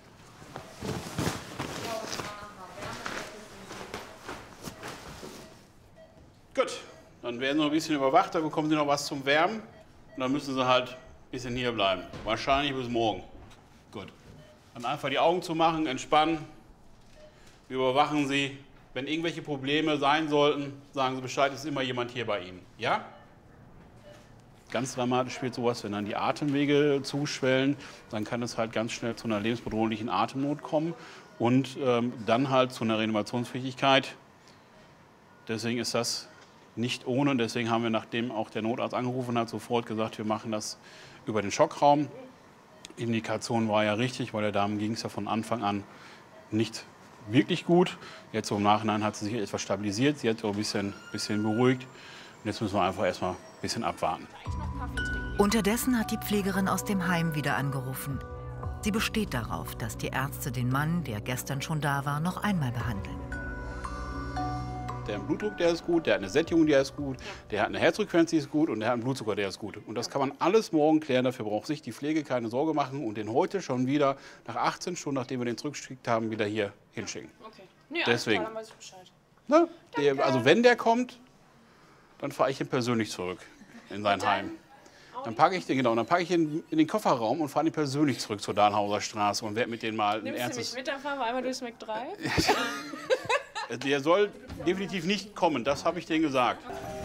Gut, dann werden Sie noch ein bisschen überwacht, dann bekommen Sie noch was zum Wärmen und dann müssen Sie halt ein bisschen hier bleiben. Wahrscheinlich bis morgen. Gut. Dann einfach die Augen zumachen, entspannen. Wir überwachen Sie. Wenn irgendwelche Probleme sein sollten, sagen Sie Bescheid, es ist immer jemand hier bei Ihnen. Ja? Ganz dramatisch wird sowas, wenn dann die Atemwege zuschwellen, dann kann es halt ganz schnell zu einer lebensbedrohlichen Atemnot kommen und ähm, dann halt zu einer Reanimationsfähigkeit. Deswegen ist das nicht ohne. Deswegen haben wir, nachdem auch der Notarzt angerufen hat, sofort gesagt, wir machen das über den Schockraum. Indikation war ja richtig, weil der Dame ging es ja von Anfang an nicht wirklich gut. Jetzt so im Nachhinein hat sie sich etwas stabilisiert, sie hat sich ein bisschen, bisschen beruhigt. Und jetzt müssen wir einfach erstmal ein bisschen abwarten. Unterdessen hat die Pflegerin aus dem Heim wieder angerufen. Sie besteht darauf, dass die Ärzte den Mann, der gestern schon da war, noch einmal behandeln. Der hat einen Blutdruck, der ist gut, der hat eine Sättigung, der ist gut, der hat eine Herzfrequenz, die ist gut und der hat einen Blutzucker, der ist gut. Und das kann man alles morgen klären, dafür braucht sich die Pflege keine Sorge machen und den heute schon wieder nach achtzehn Stunden, nachdem wir den zurückgeschickt haben, wieder hier hinschicken. Okay. Nee, deswegen. Klar, dann weiß ich Bescheid. Ne? Der, also wenn der kommt, dann fahre ich ihn persönlich zurück in sein Heim. Dann packe ich den, genau, dann packe ich ihn in den Kofferraum und fahre ihn persönlich zurück zur Dahlhauser Straße und werde mit denen mal ein Nimmst ernstes... du mich mit, dann fahren wir einmal durchs Mac drei? Der soll definitiv nicht kommen, das habe ich denen gesagt.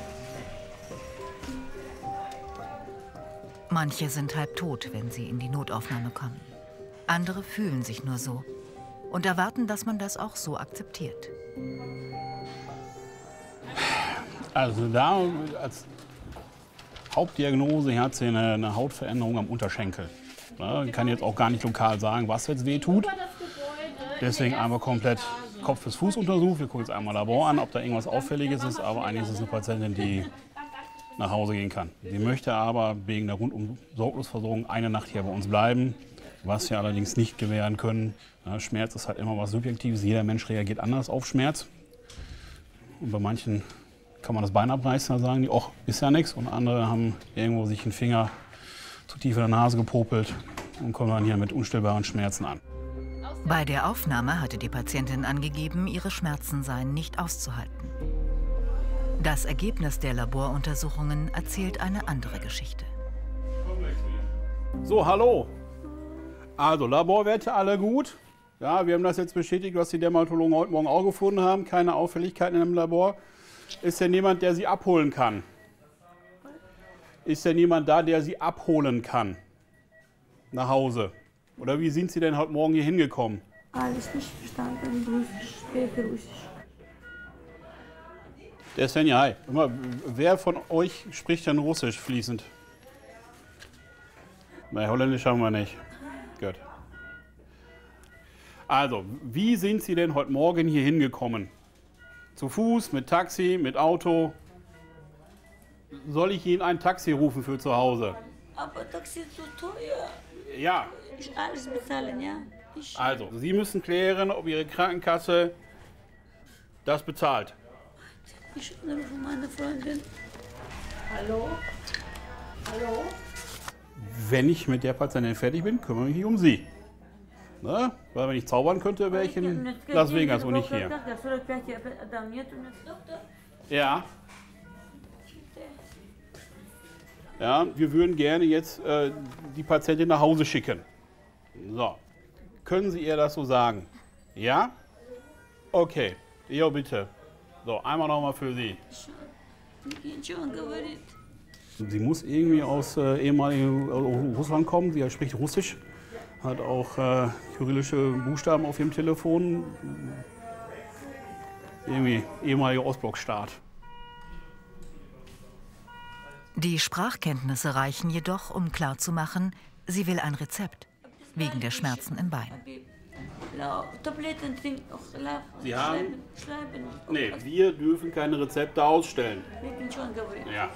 Manche sind halb tot, wenn sie in die Notaufnahme kommen. Andere fühlen sich nur so und erwarten, dass man das auch so akzeptiert. Also da als Hauptdiagnose, hier hat sie eine, eine Hautveränderung am Unterschenkel. Ja, kann jetzt auch gar nicht lokal sagen, was jetzt weh tut. Deswegen einmal komplett Kopf bis Fuß untersucht. Wir gucken jetzt einmal Labor an, ob da irgendwas Auffälliges ist. Aber eigentlich ist es eine Patientin, die nach Hause gehen kann. Sie möchte aber wegen der rundum Sorglosversorgung eine Nacht hier bei uns bleiben, was wir allerdings nicht gewähren können. Ja, Schmerz ist halt immer was Subjektives. Jeder Mensch reagiert anders auf Schmerz. Und bei manchen kann man das Bein abreißen, da sagen die, ach, ist ja nichts. Und andere haben irgendwo sich einen Finger zu tief in der Nase gepopelt. und kommen dann hier mit unstillbaren Schmerzen an. Bei der Aufnahme hatte die Patientin angegeben, ihre Schmerzen seien nicht auszuhalten. Das Ergebnis der Laboruntersuchungen erzählt eine andere Geschichte. So, hallo. Also, Laborwerte alle gut. Ja, wir haben das jetzt bestätigt, was die Dermatologen heute Morgen auch gefunden haben. Keine Auffälligkeiten im Labor. Ist denn jemand, der Sie abholen kann? Ist denn jemand da, der Sie abholen kann? Nach Hause? Oder wie sind Sie denn heute Morgen hier hingekommen? Alles nicht verstanden, Russisch, später Russisch. Der Svenja, hi. Immer, wer von euch spricht denn Russisch fließend? Nein, Holländisch haben wir nicht. Gut. Also, wie sind Sie denn heute Morgen hier hingekommen? Zu Fuß, mit Taxi, mit Auto? Soll ich Ihnen ein Taxi rufen für zu Hause? Aber Taxi ist so teuer. Ja. Ich alles bezahlen, ja. Ich Also, Sie müssen klären, ob Ihre Krankenkasse das bezahlt. Ich rufe meine Freundin. Hallo? Hallo? Wenn ich mit der Patientin fertig bin, kümmere ich mich um Sie. Ne? Weil wenn ich zaubern könnte, wäre ich in Las Vegas und nicht hier. Ja. Ja, wir würden gerne jetzt äh, die Patientin nach Hause schicken. So. Können Sie ihr das so sagen? Ja? Okay. Jo, bitte. So, einmal nochmal für Sie. Sie muss irgendwie aus äh, ehemaligen äh, Russland kommen. Sie spricht Russisch. Hat auch äh, kyrillische Buchstaben auf ihrem Telefon. Irgendwie ehemaliger Ostblockstaat. Die Sprachkenntnisse reichen jedoch, um klarzumachen, sie will ein Rezept wegen der Schmerzen im Bein. Sie haben? Nee, wir dürfen keine Rezepte ausstellen. Ja.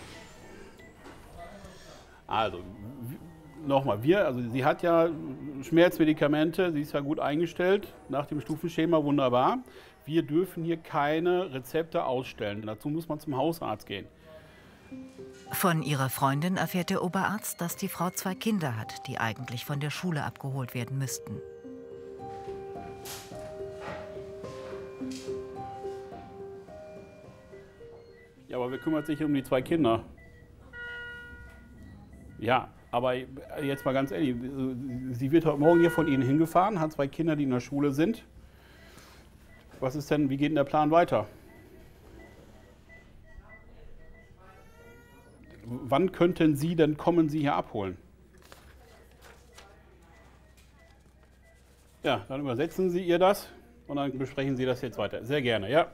Also, nochmal, wir, also sie hat ja Schmerzmedikamente, sie ist ja gut eingestellt, nach dem Stufenschema wunderbar. Wir dürfen hier keine Rezepte ausstellen, dazu muss man zum Hausarzt gehen. Von ihrer Freundin erfährt der Oberarzt, dass die Frau zwei Kinder hat, die eigentlich von der Schule abgeholt werden müssten. Ja, aber wer kümmert sich um die zwei Kinder? Ja, aber jetzt mal ganz ehrlich, sie wird heute Morgen hier von Ihnen hingefahren, hat zwei Kinder, die in der Schule sind. Was ist denn, wie geht denn der Plan weiter? Wann könnten Sie denn kommen, Sie hier abholen? Ja, dann übersetzen Sie ihr das und dann besprechen Sie das jetzt weiter. Sehr gerne, ja.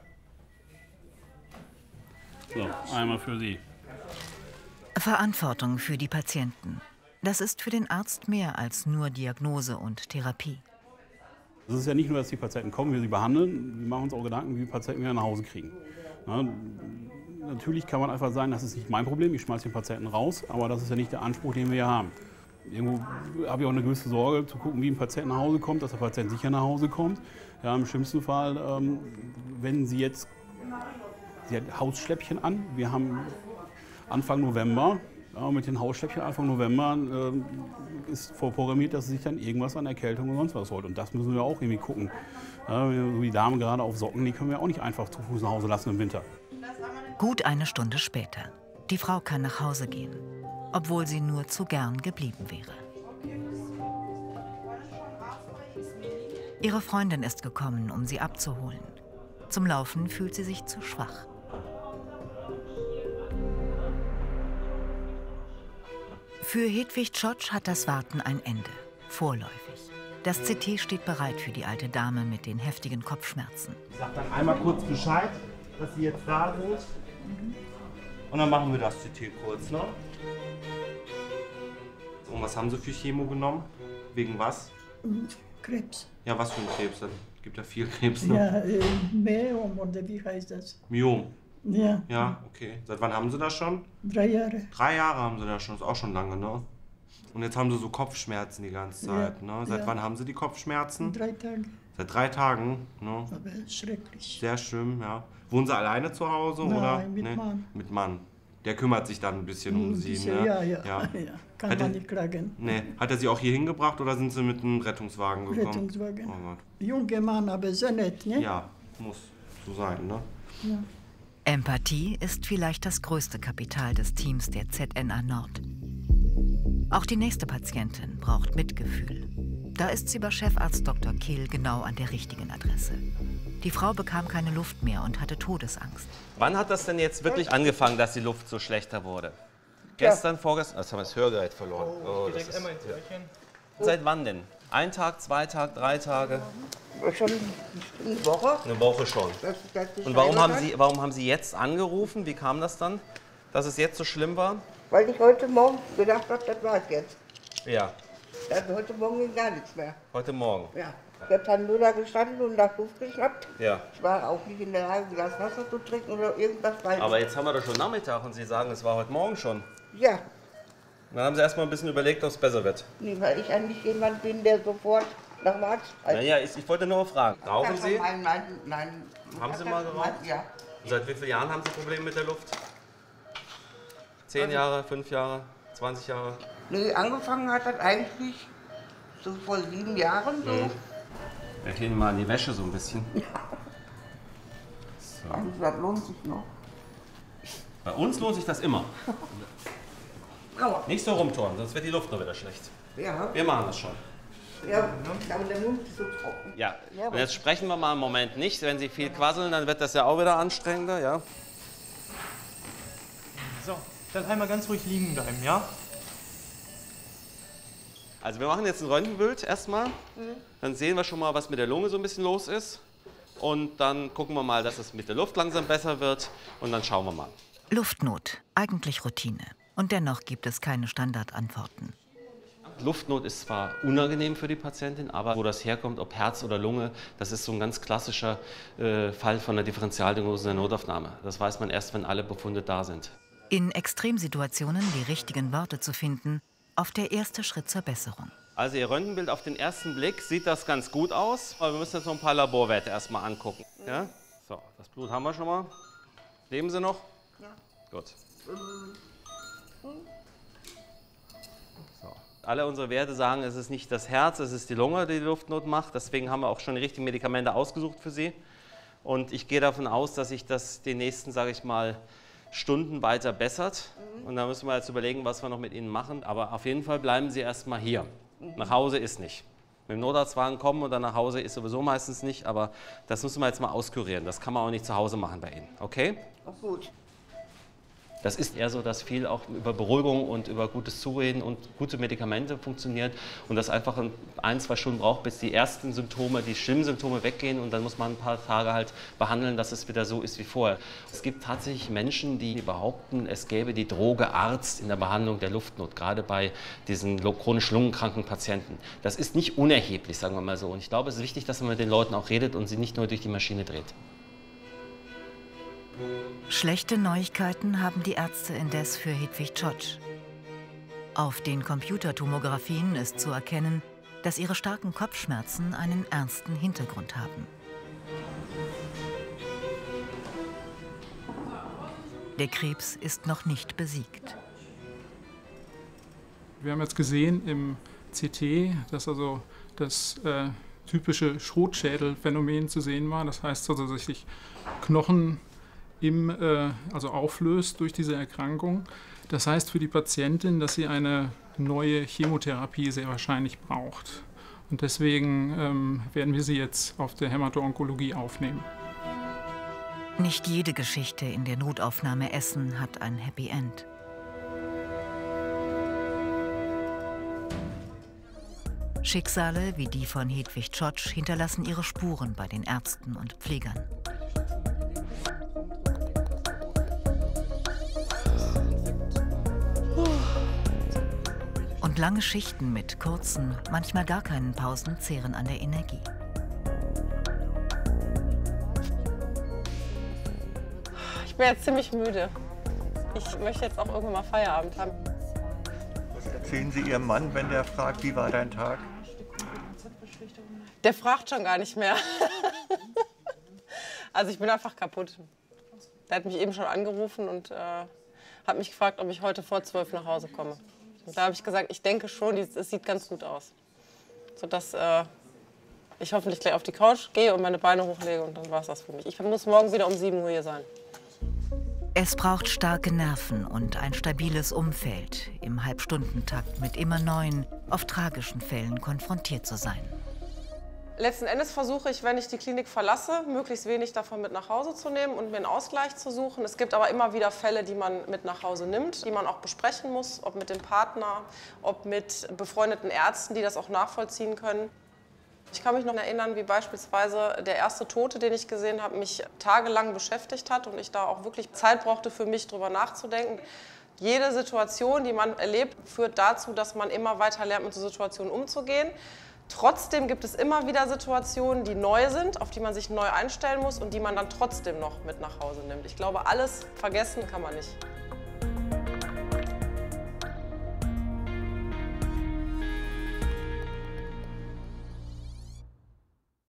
So, einmal für Sie. Verantwortung für die Patienten. Das ist für den Arzt mehr als nur Diagnose und Therapie. Es ist ja nicht nur, dass die Patienten kommen, wir sie behandeln, wir machen uns auch Gedanken, wie wir Patienten wieder nach Hause kriegen. Na, natürlich kann man einfach sagen, das ist nicht mein Problem, ich schmeiße den Patienten raus, aber das ist ja nicht der Anspruch, den wir hier haben. Irgendwo habe ich auch eine gewisse Sorge, zu gucken, wie ein Patient nach Hause kommt, dass der Patient sicher nach Hause kommt. Ja, im schlimmsten Fall, ähm, wenn Sie jetzt, sie hat Hausschläppchen an, wir haben Anfang November, ja, mit den Hausschläppchen Anfang November äh, ist vorprogrammiert, dass sie sich dann irgendwas an Erkältung und sonst was holt. Und das müssen wir auch irgendwie gucken. Ja, so die Damen gerade auf Socken, die können wir auch nicht einfach zu Fuß nach Hause lassen im Winter. Gut eine Stunde später. Die Frau kann nach Hause gehen, obwohl sie nur zu gern geblieben wäre. Ihre Freundin ist gekommen, um sie abzuholen. Zum Laufen fühlt sie sich zu schwach. Für Hedwig Tschotsch hat das Warten ein Ende, vorläufig. Das C T steht bereit für die alte Dame mit den heftigen Kopfschmerzen. Ich sag dann einmal kurz Bescheid, dass Sie jetzt da sind. Und dann machen wir das C T kurz, ne? Und was haben Sie für Chemo genommen? Wegen was? Krebs. Ja, was für ein Krebs? Es gibt ja viel Krebs, ne? Ja, äh, Myom oder wie heißt das? Myom. Ja. Ja, okay. Seit wann haben Sie das schon? Drei Jahre. Drei Jahre haben Sie das schon, ist auch schon lange, ne? Und jetzt haben Sie so Kopfschmerzen die ganze Zeit, Ja, ne? Seit ja. wann haben Sie die Kopfschmerzen? Drei Tage. Seit drei Tagen, ne? Aber schrecklich. Sehr schlimm, ja. Wohnen Sie alleine zu Hause, Nein, oder? mit Mann. Mit Mann. der kümmert sich dann ein bisschen um Ein Sie. bisschen, Ne? ja, ja, ja. ja. Kann Hat man er, nicht klagen. nee. Hat er Sie auch hier hingebracht oder sind Sie mit einem Rettungswagen gekommen? Rettungswagen. Oh Gott. Junger Mann, aber so nett, ne? Ja, muss so sein, ne? Ja. Empathie ist vielleicht das größte Kapital des Teams der Z N A Nord. Auch die nächste Patientin braucht Mitgefühl. Da ist sie bei Chefarzt Doktor Kehl genau an der richtigen Adresse. Die Frau bekam keine Luft mehr und hatte Todesangst. Wann hat das denn jetzt wirklich angefangen, dass die Luft so schlechter wurde? Gestern, vorgestern? Jetzt haben wir das Hörgerät verloren. Oh, das ist, ja. Seit wann denn? Ein Tag, zwei Tage, drei Tage? Schon eine Woche. Eine Woche schon. Das, das Und warum haben, Sie, warum haben Sie jetzt angerufen? Wie kam das dann, dass es jetzt so schlimm war? Weil ich heute Morgen gedacht habe, das war's jetzt. Ja. Also heute Morgen ging gar nichts mehr. Heute Morgen? Ja. Ich habe dann nur da gestanden und nach Luft geschnappt. Ja. Ich war auch nicht in der Lage, ein Glas Wasser zu trinken oder irgendwas. Weil Aber jetzt haben wir doch schon Nachmittag und Sie sagen, es war heute Morgen schon. Ja. Dann haben Sie erst mal ein bisschen überlegt, ob es besser wird. Nee, weil ich eigentlich jemand bin, der sofort nach dem Arzt reicht. Naja, ich, ich wollte nur mal fragen. Rauchen Sie? Nein, nein, nein. Haben Sie mal geraucht? Ja. Und seit wie vielen Jahren haben Sie Probleme mit der Luft? Zehn Jahre, fünf Jahre, zwanzig Jahre? Nee, angefangen hat das eigentlich so vor sieben Jahren so. Mhm. Wir gehen mal in die Wäsche so ein bisschen. Ja. So. Also, das lohnt sich noch. Bei uns lohnt sich das immer. Aua. Nicht so rumtouren, sonst wird die Luft noch wieder schlecht. Ja. Wir machen das schon. Ja, aber der Mund ist so trocken. Ja, und jetzt sprechen wir mal einen Moment nicht. Wenn Sie viel quasseln, dann wird das ja auch wieder anstrengender, ja? So, dann einmal ganz ruhig liegen bleiben, ja? Also wir machen jetzt ein Röntgenbild erstmal. Mhm. Dann sehen wir schon mal, was mit der Lunge so ein bisschen los ist. Und dann gucken wir mal, dass es mit der Luft langsam besser wird. Und dann schauen wir mal. Luftnot, eigentlich Routine. Und dennoch gibt es keine Standardantworten. Luftnot ist zwar unangenehm für die Patientin, aber wo das herkommt, ob Herz oder Lunge, das ist so ein ganz klassischer äh, Fall von der Differentialdiagnose in der Notaufnahme. Das weiß man erst, wenn alle Befunde da sind. In Extremsituationen die richtigen Worte zu finden, oft der erste Schritt zur Besserung. Also Ihr Röntgenbild auf den ersten Blick sieht das ganz gut aus, aber wir müssen jetzt noch ein paar Laborwerte erstmal angucken. Ja? So, das Blut haben wir schon mal. Leben Sie noch? Ja. Gut. So. Alle unsere Werte sagen, es ist nicht das Herz, es ist die Lunge, die die Luftnot macht. Deswegen haben wir auch schon die richtigen Medikamente ausgesucht für Sie. Und ich gehe davon aus, dass sich das die nächsten, sage ich mal, Stunden weiter bessert. Mhm. Und da müssen wir jetzt überlegen, was wir noch mit Ihnen machen. Aber auf jeden Fall bleiben Sie erstmal hier. Mhm. Nach Hause ist nicht. Mit dem Notarztwagen kommen und dann nach Hause ist sowieso meistens nicht. Aber das müssen wir jetzt mal auskurieren. Das kann man auch nicht zu Hause machen bei Ihnen. Okay? Ach gut. Das ist eher so, dass viel auch über Beruhigung und über gutes Zureden und gute Medikamente funktioniert und das einfach ein, zwei Stunden braucht, bis die ersten Symptome, die schlimmen Symptome weggehen und dann muss man ein paar Tage halt behandeln, dass es wieder so ist wie vorher. Es gibt tatsächlich Menschen, die behaupten, es gäbe die Droge Arzt in der Behandlung der Luftnot, gerade bei diesen chronisch lungenkranken Patienten. Das ist nicht unerheblich, sagen wir mal so. Und ich glaube, es ist wichtig, dass man mit den Leuten auch redet und sie nicht nur durch die Maschine dreht. Schlechte Neuigkeiten haben die Ärzte indes für Hedwig Tschotsch. Auf den Computertomographien ist zu erkennen, dass ihre starken Kopfschmerzen einen ernsten Hintergrund haben. Der Krebs ist noch nicht besiegt. Wir haben jetzt gesehen im C T, dass also das äh, typische Schrotschädelphänomen zu sehen war. Das heißt also, dass sich Knochen im, äh, also auflöst durch diese Erkrankung. Das heißt für die Patientin, dass sie eine neue Chemotherapie sehr wahrscheinlich braucht. Und deswegen ähm, werden wir sie jetzt auf der Hämato-Onkologie aufnehmen. Nicht jede Geschichte in der Notaufnahme Essen hat ein Happy End. Schicksale wie die von Hedwig Tschotsch hinterlassen ihre Spuren bei den Ärzten und Pflegern. Und lange Schichten mit kurzen, manchmal gar keinen Pausen zehren an der Energie. Ich bin jetzt ziemlich müde. Ich möchte jetzt auch irgendwann mal Feierabend haben. Was erzählen Sie Ihrem Mann, wenn der fragt, wie war dein Tag? Der fragt schon gar nicht mehr. Also ich bin einfach kaputt. Der hat mich eben schon angerufen und äh, hat mich gefragt, ob ich heute vor zwölf nach Hause komme. Und da habe ich gesagt, ich denke schon, es sieht ganz gut aus. Sodass äh, ich hoffentlich gleich auf die Couch gehe und meine Beine hochlege und dann war es das für mich. Ich muss morgen wieder um sieben Uhr hier sein. Es braucht starke Nerven und ein stabiles Umfeld, im Halbstundentakt mit immer neuen, oft tragischen Fällen konfrontiert zu sein. Letzten Endes versuche ich, wenn ich die Klinik verlasse, möglichst wenig davon mit nach Hause zu nehmen und mir einen Ausgleich zu suchen. Es gibt aber immer wieder Fälle, die man mit nach Hause nimmt, die man auch besprechen muss, ob mit dem Partner, ob mit befreundeten Ärzten, die das auch nachvollziehen können. Ich kann mich noch erinnern, wie beispielsweise der erste Tote, den ich gesehen habe, mich tagelang beschäftigt hat und ich da auch wirklich Zeit brauchte, für mich drüber nachzudenken. Jede Situation, die man erlebt, führt dazu, dass man immer weiter lernt, mit so Situationen umzugehen. Trotzdem gibt es immer wieder Situationen, die neu sind, auf die man sich neu einstellen muss und die man dann trotzdem noch mit nach Hause nimmt. Ich glaube, alles vergessen kann man nicht.